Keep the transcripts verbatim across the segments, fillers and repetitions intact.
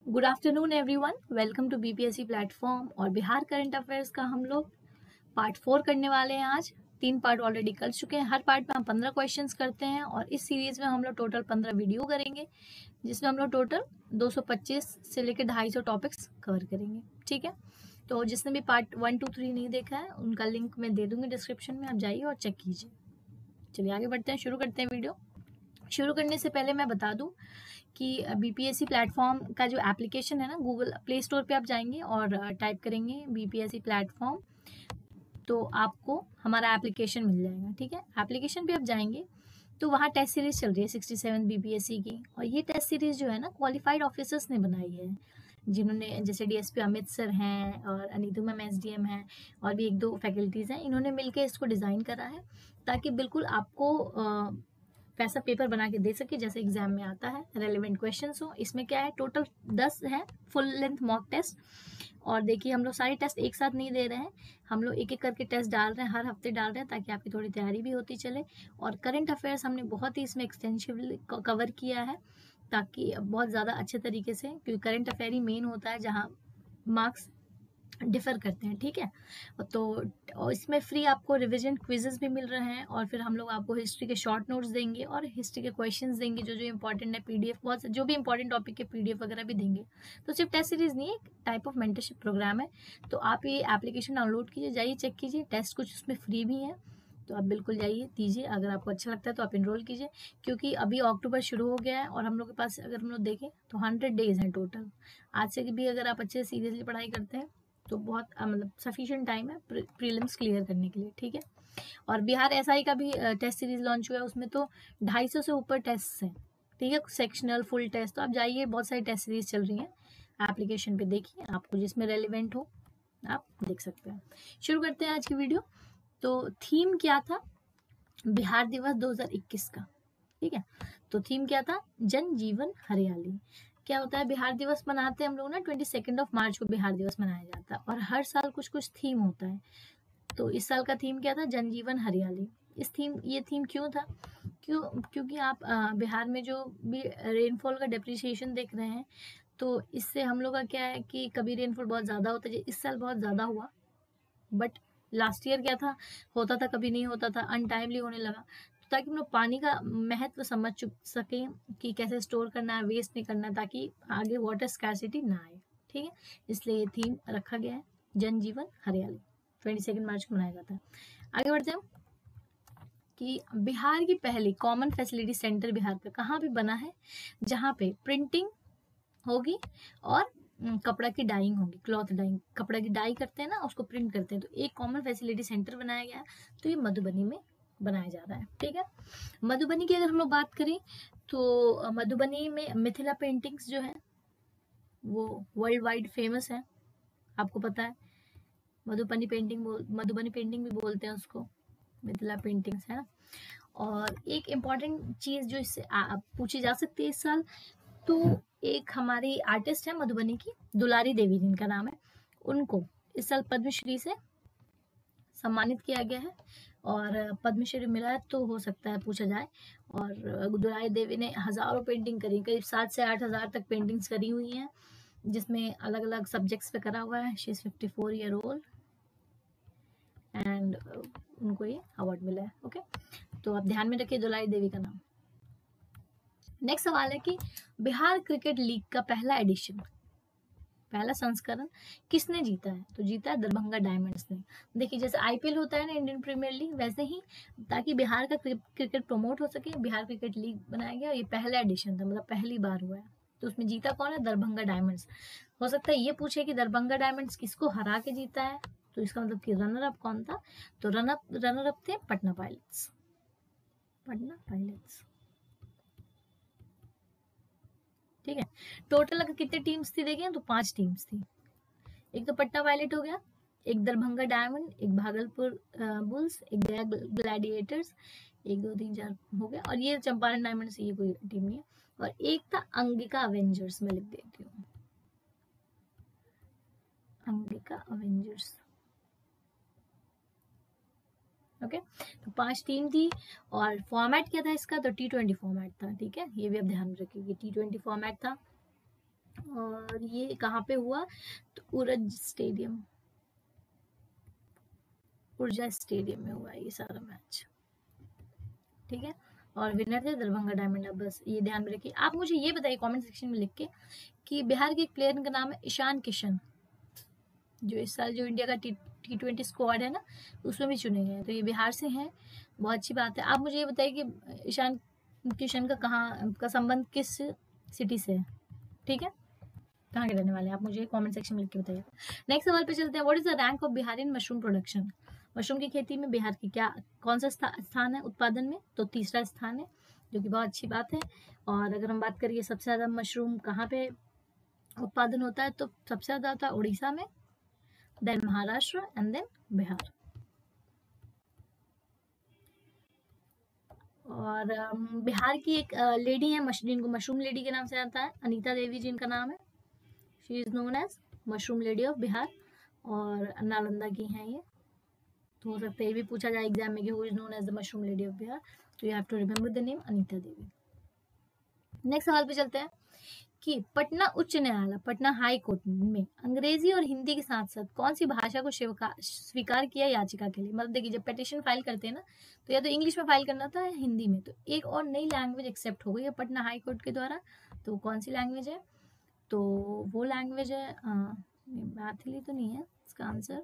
Good afternoon everyone, welcome to BPSC platform. और Bihar current affairs का हम लोग पार्ट फोर करने वाले हैं। आज तीन पार्ट ऑलरेडी कर चुके हैं। हर पार्ट में हम पंद्रह क्वेश्चंस करते हैं और इस सीरीज में हम लोग टोटल पंद्रह वीडियो करेंगे, जिसमें हम लोग टोटल दो सौ पच्चीस से लेकर ढाई सौ टॉपिक्स कवर करेंगे। ठीक है, तो जिसने भी पार्ट वन टू थ्री नहीं देखा है उनका लिंक मैं दे दूंगी डिस्क्रिप्शन में, आप जाइए और चेक कीजिए। चलिए आगे बढ़ते हैं, शुरू करते हैं वीडियो। शुरू करने से पहले मैं बता दूं कि बीपीएससी प्लेटफॉर्म का जो एप्लीकेशन है ना, गूगल प्ले स्टोर पे आप जाएंगे और टाइप करेंगे बीपीएससी प्लेटफॉर्म, तो आपको हमारा एप्लीकेशन मिल जाएगा। ठीक है, एप्लीकेशन पे आप जाएंगे तो वहाँ टेस्ट सीरीज चल रही है सिक्सटी सेवन बीपीएससी की, और ये टेस्ट सीरीज जो है ना क्वालिफाइड ऑफिसर्स ने बनाई है, जिन्होंने जैसे डीएसपी अमित सर हैं और अनीतू मैम एसडीएम हैं और भी एक दो फैकल्टीज़ हैं, इन्होंने मिलकर इसको डिज़ाइन करा है ताकि बिल्कुल आपको आ, वैसा पेपर बना के दे सके जैसे एग्जाम में आता है, रेलेवेंट क्वेश्चंस हो। इसमें क्या है, टोटल दस है फुल लेंथ मॉक टेस्ट। और देखिए हम लोग सारे टेस्ट एक साथ नहीं दे रहे हैं, हम लोग एक एक करके टेस्ट डाल रहे हैं, हर हफ्ते डाल रहे हैं ताकि आपकी थोड़ी तैयारी भी होती चले। और करंट अफेयर्स हमने बहुत ही इसमें एक्सटेंसिवली कवर किया है ताकि बहुत ज़्यादा अच्छे तरीके से, क्योंकि करंट अफेयर ही मेन होता है जहाँ मार्क्स डिफर करते हैं। ठीक है, तो इसमें फ्री आपको रिवीजन क्विजेस भी मिल रहे हैं, और फिर हम लोग आपको हिस्ट्री के शॉर्ट नोट्स देंगे और हिस्ट्री के क्वेश्चंस देंगे जो जो इंपॉर्टेंट है, पीडीएफ बहुत जो भी इंपॉर्टेंट टॉपिक के पीडीएफ वगैरह भी देंगे। तो सिर्फ टेस्ट सीरीज नहीं है, एक टाइप ऑफ मेंटरशिप प्रोग्राम है। तो आप ये एप्लीकेशन डाउनलोड कीजिए, जाइए चेक कीजिए, टेस्ट कुछ उसमें फ्री भी है, तो आप बिल्कुल जाइए दीजिए। अगर आपको अच्छा लगता है तो आप इनरोल कीजिए, क्योंकि अभी अक्टूबर शुरू हो गया है और हम लोग के पास अगर हम लोग देखें तो हंड्रेड डेज हैं टोटल। आज से भी अगर आप अच्छे से सीरियसली पढ़ाई करते हैं तो बहुत मतलब सफिशिएंट टाइम है प्रीलिम्स क्लियर करने के लिए। ठीक है, और बिहार एसआई का भी टेस्ट सीरीज लॉन्च हुआ है, उसमें तो ढाई सौ से ऊपर टेस्ट हैं। ठीक है, सेक्शनल फुल टेस्ट, तो आप जाइए, बहुत सारी टेस्ट सीरीज चल रही हैं, एप्लीकेशन पे देखिए, आपको जिसमें रेलिवेंट हो आप देख सकते हैं। शुरू करते हैं आज की वीडियो। तो थीम क्या था बिहार दिवस दो हज़ार इक्कीस का? ठीक है, तो थीम क्या था, जन जीवन हरियाली। क्या होता है, बिहार दिवस मनाते हैं हम लोग ना, ट्वेंटी सेकेंड ऑफ मार्च को बिहार दिवस मनाया जाता है, और हर साल कुछ कुछ थीम होता है। तो इस साल का थीम क्या था, जनजीवन हरियाली। इस थीम ये थीम क्यों था, क्यों क्योंकि आप आ, बिहार में जो भी रेनफॉल का डिप्रिसिएशन देख रहे हैं, तो इससे हम लोग का क्या है कि कभी रेनफॉल बहुत ज़्यादा होता है, इस साल बहुत ज़्यादा हुआ, बट लास्ट ईयर क्या था, होता था कभी नहीं होता था, अनटाइमली होने लगा। ताकि हम लोग पानी का महत्व समझ सकें कि कैसे स्टोर करना है, वेस्ट नहीं करना है, ताकि आगे वाटर स्कैर्सिटी ना आए। ठीक है, इसलिए ये थीम रखा गया है, जन जीवन हरियाली, ट्वेंटी सेकेंड मार्च को मनाया जाता है। आगे बढ़ते हैं कि बिहार की पहली कॉमन फैसिलिटी सेंटर बिहार का कहाँ पे बना है, जहाँ पे प्रिंटिंग होगी और कपड़ा की डाइंग होगी, क्लॉथ डाइंग, कपड़ा की डाई करते हैं ना, उसको प्रिंट करते हैं, तो एक कॉमन फैसिलिटी सेंटर बनाया गया है। तो ये मधुबनी में बनाया जा रहा है। ठीक है, मधुबनी की अगर हम लोग बात करें तो मधुबनी में मिथिला पेंटिंग्स जो है वो वर्ल्ड वाइड फेमस है, आपको पता है। मधुबनी पेंटिंग बोल मधुबनी पेंटिंग भी बोलते हैं उसको, मिथिला पेंटिंग्स है। और एक इम्पॉर्टेंट चीज़ जो इससे पूछी जा सकती है इस साल, तो एक हमारी आर्टिस्ट है मधुबनी की, दुलारी देवी जिनका नाम है, उनको इस साल पद्मश्री से सम्मानित किया गया है, और पद्मश्री मिला है तो हो सकता है पूछा जाए। और दुलारी देवी ने हजारों पेंटिंग करी, करीब सात से आठ हजार तक पेंटिंग्स करी हुई हैं, जिसमें अलग अलग सब्जेक्ट्स पे करा हुआ है। She is fifty four year old and उनको ये अवार्ड मिला है। ओके, तो आप ध्यान में रखिए दुलारी देवी का नाम। नेक्स्ट सवाल है कि बिहार क्रिकेट लीग का पहला एडिशन, पहला संस्करण किसने जीता है? तो जीता है दरभंगा डायमंड्स ने। देखिए जैसे आईपीएल होता है ना, इंडियन प्रीमियर लीग, वैसे ही ताकि बिहार का क्रिकेट प्रमोट हो सके, बिहार क्रिकेट लीग बनाया गया। ये पहला एडिशन था, मतलब पहली बार हुआ है। तो उसमें जीता कौन है? दरभंगा डायमंड्स। हो सकता है ये पूछे कि दरभंगा डायमंड्स किसको हरा के जीता है, तो इसका मतलब कि रनर अप कौन था? तो रनर रनर अप थे पटना पायलट्स, पटना पायलट्स। ठीक है, टोटल अगर कितने टीम्स थी देखें तो पांच टीम्स थी। एक तो पटना पायलट हो गया, एक दरभंगा डायमंड, एक भागलपुर बुल्स, एक गया ग्लैडिएटर्स, एक दो तीन चार हो गया, और ये चंपारण डायमंड से ये कोई टीम नहीं है। और एक था अंगिका अवेंजर्स, में लिख देती हूँ, अंगिका अवेंजर्स। ओके, तो पांच टीम थी, और फॉर्मेट क्या था इसका? तो टी ट्वेंटी फॉर्मेट था। ठीक है, ये भी आप ध्यान में रखिए, टी ट्वेंटी फॉर्मेट था। और ये कहाँ पे हुआ, तो उरज स्टेडियम, ऊर्जा स्टेडियम में हुआ ये सारा मैच, ठीक है। और विनर थे दरभंगा डायमंड। अब बस ये ध्यान में रखिए। आप मुझे ये बताइए कमेंट सेक्शन में लिख के कि बिहार के एक प्लेयर का नाम है ईशान किशन, जो इस साल जो इंडिया का टी टी ट्वेंटी स्क्वाड है ना उसमें भी चुने गए हैं, तो ये बिहार से हैं, बहुत अच्छी बात है। आप मुझे ये बताइए कि ईशान किशन का कहाँ का संबंध किस सिटी से है, ठीक है, कहाँ के रहने वाले हैं, आप मुझे कमेंट सेक्शन में लिख के बताइए। नेक्स्ट सवाल पे चलते हैं। What is the rank of Bihar in mushroom production? Mushroom की खेती में बिहार की क्या कौन सा स्थान है उत्पादन में? तो तीसरा स्थान है, जो कि बहुत अच्छी बात है। और अगर हम बात करिए सबसे ज़्यादा मशरूम कहाँ पे उत्पादन होता है, तो सबसे ज़्यादा होता है उड़ीसा में, then Maharashtra and then Bihar. और बिहार की एक लेडी है जिनको मशरूम लेडी के नाम से आता है, अनीता देवी जी इनका नाम है। She is known as mushroom lady of Bihar, और नालंदा की हैं ये। तो हो सकता है ये भी पूछा जाए एग्जाम में कि who is known as the mushroom lady of Bihar, तो you have to remember the name Anita Devi. Next सवाल पे चलते हैं कि पटना उच्च न्यायालय, पटना हाई कोर्ट में अंग्रेजी और हिंदी के साथ साथ कौन सी भाषा को स्वीकार किया याचिका के लिए? मतलब देखिए जब पिटीशन फाइल करते हैं ना तो या तो इंग्लिश में फाइल करना था या हिंदी में, तो एक और नई लैंग्वेज एक्सेप्ट हो गई है पटना हाई कोर्ट के द्वारा। तो कौन सी लैंग्वेज है? तो वो लैंग्वेज है, मैथिली तो नहीं है इसका आंसर,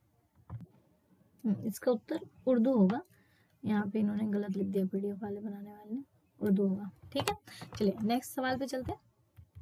इसका उत्तर उर्दू होगा। यहाँ पे इन्होंने गलत लिख दिया, पीडीएफ वाले बनाने वाले ने, उर्दू होगा, ठीक है। चलिए नेक्स्ट सवाल पे चलते हैं।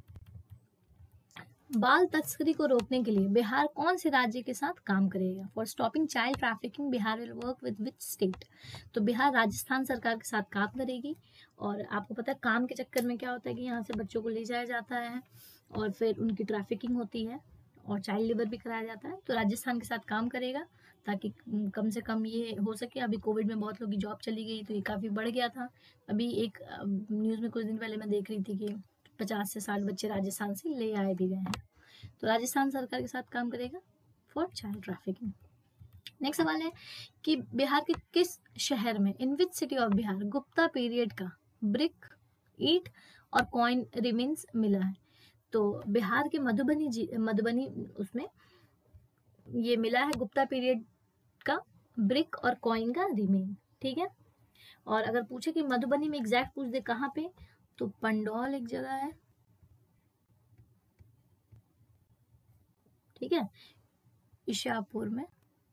बाल तस्करी को रोकने के लिए बिहार कौन से राज्य के साथ काम करेगा? For stopping child trafficking Bihar will work with which state? तो बिहार राजस्थान सरकार के साथ काम करेगी। और आपको पता है काम के चक्कर में क्या होता है कि यहाँ से बच्चों को ले जाया जाता है और फिर उनकी ट्रैफिकिंग होती है और चाइल्ड लेबर भी कराया जाता है। तो राजस्थान के साथ काम करेगा ताकि कम से कम ये हो सके। अभी कोविड में बहुत लोगों की जॉब चली गई तो ये काफ़ी बढ़ गया था। अभी एक न्यूज़ में कुछ दिन पहले मैं देख रही थी कि पचास से साठ बच्चे राजस्थान से ले आए भी गए हैं। तो राजस्थान सरकार के साथ काम करेगा फॉर चाइल्ड ट्रैफिकिंग। नेक्स्ट सवाल है कि बिहार के किस शहर में, in which city of Bihar, Gupta period का ब्रिक, ईट और कॉइन रिमेन्स मिला है? तो बिहार के मधुबनी मधुबनी उसमें ये मिला है गुप्ता पीरियड का ब्रिक और कॉइन का रिमेन, ठीक है। और अगर पूछे कि मधुबनी में एग्जैक्ट पूछ दे कहाँ पे, तो पंडौल एक जगह है, ठीक है, ईशापुर में,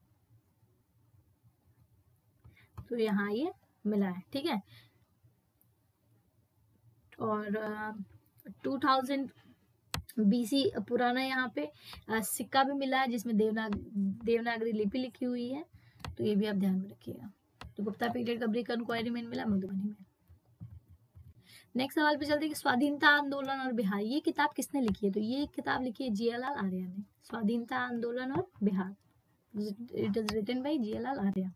तो यहाँ ये मिला है, ठीक है। और टू थाउजेंड बीसी पुराना यहाँ पे आ, सिक्का भी मिला है जिसमें देवनाग देवनागरी लिपि लिखी हुई है, तो ये भी आप ध्यान में रखिएगा। तो गुप्ता पीरियड का ब्रिक एंड कॉइन रिमेन मिला मधुबनी में। नेक्स्ट सवाल पे चलते हैं कि स्वाधीनता आंदोलन और बिहार, ये किताब किसने लिखी है? तो ये किताब लिखी है जियालाल आर्या ने, स्वाधीनता आंदोलन और Bihar. It is written by Jialal Arya.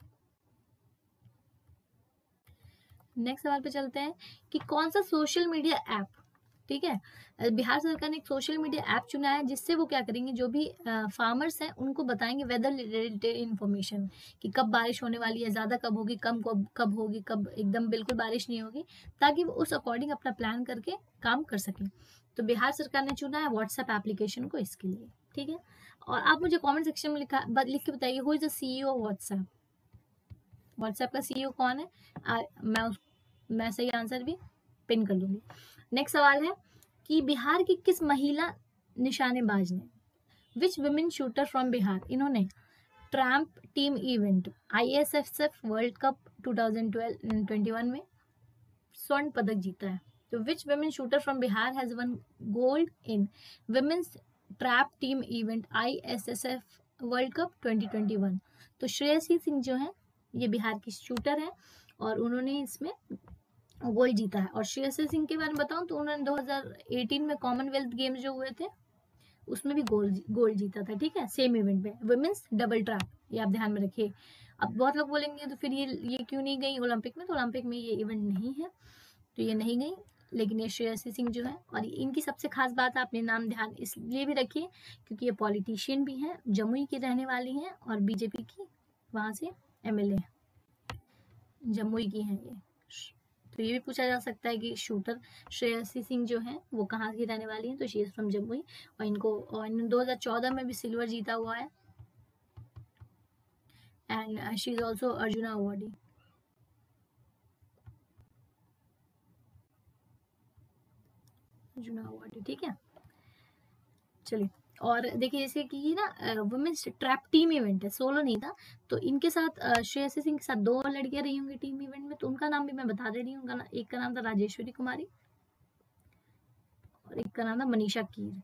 Next सवाल पे चलते हैं कि कौन सा सोशल मीडिया ऐप, ठीक है, बिहार सरकार ने एक सोशल मीडिया ऐप चुना है जिससे वो क्या करेंगे, जो भी फार्मर्स हैं उनको बताएंगे वेदर रिलेटेड इन्फॉर्मेशन कि कब बारिश होने वाली है, ज़्यादा कब होगी, कम कब कब होगी, कब एकदम बिल्कुल बारिश नहीं होगी, ताकि वो उस अकॉर्डिंग अपना प्लान करके काम कर सकें। तो बिहार सरकार ने चुना है व्हाट्सएप एप्लीकेशन को इसके लिए, ठीक है। और आप मुझे कॉमेंट सेक्शन में लिखा लिख के बताइए who is the CEO of WhatsApp, WhatsApp का सीईओ कौन है? आ, मैं उस मैं सही आंसर भी पिन कर दूंगी। नेक्स्ट सवाल है कि बिहार की किस महिला निशानेबाज ने, which women shooter from Bihar, इन्होंने trap team event ISSF world cup two thousand twenty one में स्वर्ण पदक जीता है? तो which women shooter from Bihar has won gold in women's trap team event ISSF world cup twenty twenty one? तो श्रेयसी सिंह जो है ये बिहार की शूटर है और उन्होंने इसमें गोल्ड जीता है। और श्रेयसी सिंह के बारे में बताऊं तो उन्होंने दो हज़ार अठारह में कॉमनवेल्थ गेम्स जो हुए थे उसमें भी गोल्ड गोल्ड जीता था, ठीक है, सेम इवेंट में, वुमेन्स डबल ट्रैप, ये आप ध्यान में रखिए। अब बहुत लोग बोलेंगे तो फिर ये ये क्यों नहीं गई ओलंपिक में? तो ओलंपिक में ये इवेंट नहीं है तो ये नहीं गई, लेकिन ये श्रेयसी सिंह जो है, और इनकी सबसे खास बात आपने नाम ध्यान इसलिए भी रखिए क्योंकि ये पॉलिटिशियन भी हैं, जमुई की रहने वाली हैं और बीजेपी की वहाँ से एमएलए हैं, जमुई की हैं ये। तो ये भी पूछा जा सकता है कि शूटर श्रेयसी सिंह जो है वो कहाँ की रहने वाली है, तो शी इज फ्रॉम जमुई, और इनको और इन दो हज़ार चौदह में भी सिल्वर जीता हुआ है, and she is also Arjuna awardee. Arjuna awardee, ठीक है। चलिए, और देखिए जैसे कि ये ना वुमेन्स ट्रैप टीम इवेंट है, सोलो नहीं था, तो इनके साथ श्रेयसी सिंह के साथ दो लड़कियां रही होंगी टीम इवेंट में, तो उनका नाम भी मैं बता दे रही हूँ। उनका एक का नाम था राजेश्वरी कुमारी और एक का नाम था मनीषा कीर।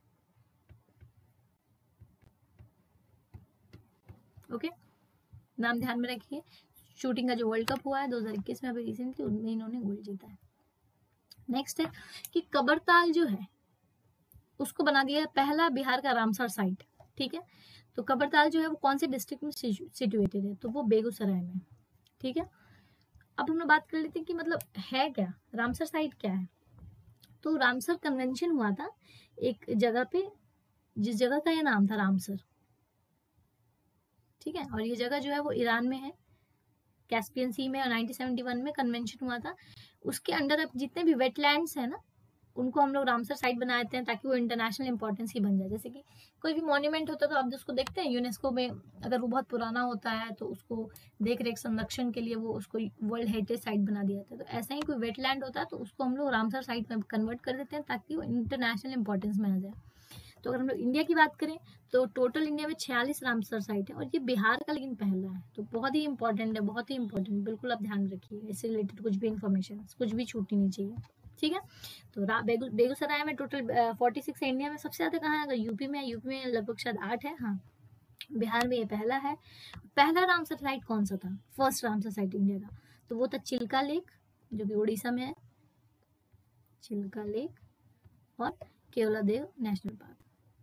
ओके, नाम ध्यान में रखिए। शूटिंग का जो वर्ल्ड कप हुआ है दो हज़ार इक्कीस में अभी रिसेंटली, उनमें इन्होंने गोल्ड जीता है। नेक्स्ट है कि कबरताल जो है उसको बना दिया है पहला बिहार का रामसर साइट, ठीक है। तो कबरताल जो है वो कौन से डिस्ट्रिक्ट में सिचुएटेड है, तो वो बेगूसराय में, ठीक है। अब हम लोग बात कर लेते हैं कि मतलब है क्या रामसर साइट, क्या है। तो रामसर कन्वेंशन हुआ था एक जगह पे, जिस जगह का यह नाम था रामसर, ठीक है। और ये जगह जो है वो ईरान में है, कैस्पियन सी में, और नाइनटीन सेवेंटी वन में कन्वेंशन हुआ था। उसके अंडर अब जितने भी वेटलैंड्स है ना, उनको हम लोग रामसर साइट बना देते हैं ताकि वो इंटरनेशनल इंपॉर्टेंस की बन जाए। जैसे कि कोई भी मॉन्यूमेंट होता है तो आप उसको देखते हैं यूनेस्को में, अगर वो बहुत पुराना होता है तो उसको देख रेख संरक्षण के लिए वो उसको वर्ल्ड हेरिटेज साइट बना दिया जाता है। तो ऐसा ही कोई वेटलैंड होता है तो उसको हम लोग रामसर साइट में कन्वर्ट कर देते हैं ताकि वो इंटरनेशनल इंपॉर्टेंस में आ जाए। तो अगर हम लोग इंडिया की बात करें तो टोटल इंडिया में छियालीस रामसर साइट है, और ये बिहार का लेकिन पहला है, तो बहुत ही इंपॉर्टेंट है, बहुत ही इंपॉर्टेंट, बिल्कुल आप ध्यान रखिए, इससे रिलेटेड कुछ भी इंफॉर्मेशन कुछ भी छूटनी नहीं चाहिए, ठीक है। तो बेगू बेगूसराय में टोटल फोर्टी सिक्स है इंडिया में। सबसे ज्यादा कहाँ है, अगर यूपी में, यूपी में लगभग शायद आठ है, हाँ। बिहार में ये पहला है। पहला रामसर साइट कौन सा था, फर्स्ट रामसर साइट इंडिया का, तो वो था चिल्का लेक जो कि उड़ीसा में है, चिल्का लेक, और Keoladeo national park,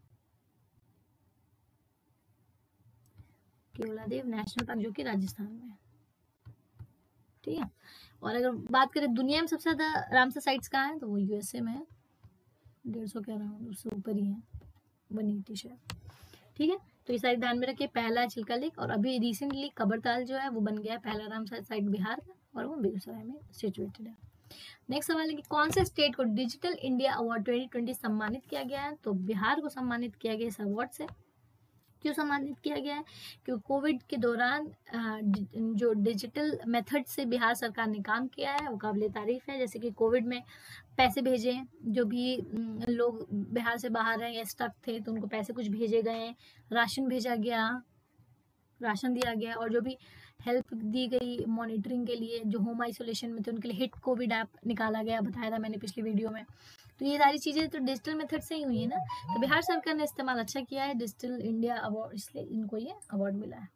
Keoladeo national park जो कि राजस्थान में है, ठीक है। और अगर बात करें दुनिया में सबसे ज्यादा रामसर साइट्स कहाँ है, तो वो यूएसए में है, डेढ़ सौ के अराउंड, उससे ऊपर ही है, वन एटी शायद, ठीक है। तो ये साइड ध्यान में रखिए, पहला है चिल्का लेक, और अभी रिसेंटली कबरताल जो है वो बन गया है पहला रामसर साइट बिहार का, और वो बेगूसराय में सिचुएटेड है। नेक्स्ट सवाल है कि कौन से स्टेट को digital India award twenty twenty सम्मानित किया गया है, तो बिहार को सम्मानित किया गया इस अवार्ड से। क्यों सम्मानित किया गया है, क्योंकि कोविड के दौरान जो डिजिटल मेथड से बिहार सरकार ने काम किया है वो काबिल तारीफ है। जैसे कि कोविड में पैसे भेजे, जो भी लोग बिहार से बाहर हैं या स्टक थे तो उनको पैसे कुछ भेजे गए, राशन भेजा गया, राशन दिया गया, और जो भी हेल्प दी गई मॉनिटरिंग के लिए, जो होम आइसोलेशन में थे उनके लिए हिट कोविड ऐप निकाला गया, बताया था मैंने पिछली वीडियो में। तो ये सारी चीजें तो डिजिटल मेथड से ही हुई है ना, तो बिहार सरकार ने इस्तेमाल अच्छा किया है डिजिटल इंडिया अवार्ड, इसलिए इनको ये अवार्ड मिला है।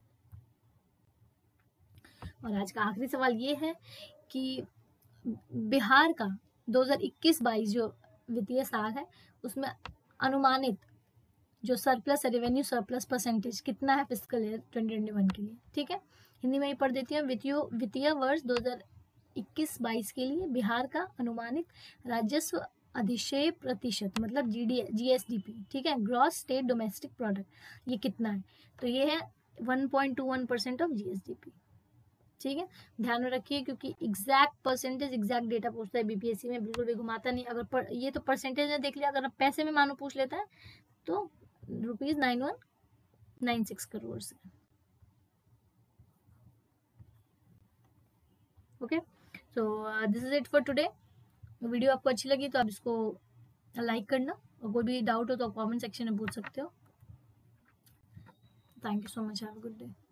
और आज का आखिरी सवाल ये है कि बिहार का दो हज़ार इक्कीस बाईस जो वित्तीय साल है उसमें अनुमानित जो सरप्लस रेवेन्यू सरप्लस परसेंटेज कितना है fiscal year twenty twenty one के लिए, ठीक है। हिंदी में ही पढ़ देती हूँ। वित्तीय वित्तीय वर्ष दो हज़ार इक्कीस बाईस के लिए बिहार का अनुमानित राजस्व अधिशेय प्रतिशत मतलब जीडी जीएसडीपी, ठीक है, ग्रॉस स्टेट डोमेस्टिक प्रोडक्ट, ये कितना है, तो ये है one point two one percent of GSDP, ठीक है। ध्यान में रखिए क्योंकि एग्जैक्ट परसेंटेज एग्जैक्ट डेटा पूछता है बीपीएससी में, बिल्कुल भी घुमाता नहीं। अगर पर, ये तो परसेंटेज ने देख लिया, अगर पैसे में मानो पूछ लेता है तो rupees nine one nine six crore से। Okay, so this is it for today. Video आपको अच्छी लगी तो आप इसको लाइक करना, और कोई भी डाउट हो तो कमेंट सेक्शन में पूछ सकते हो। Thank you so much, have a good day.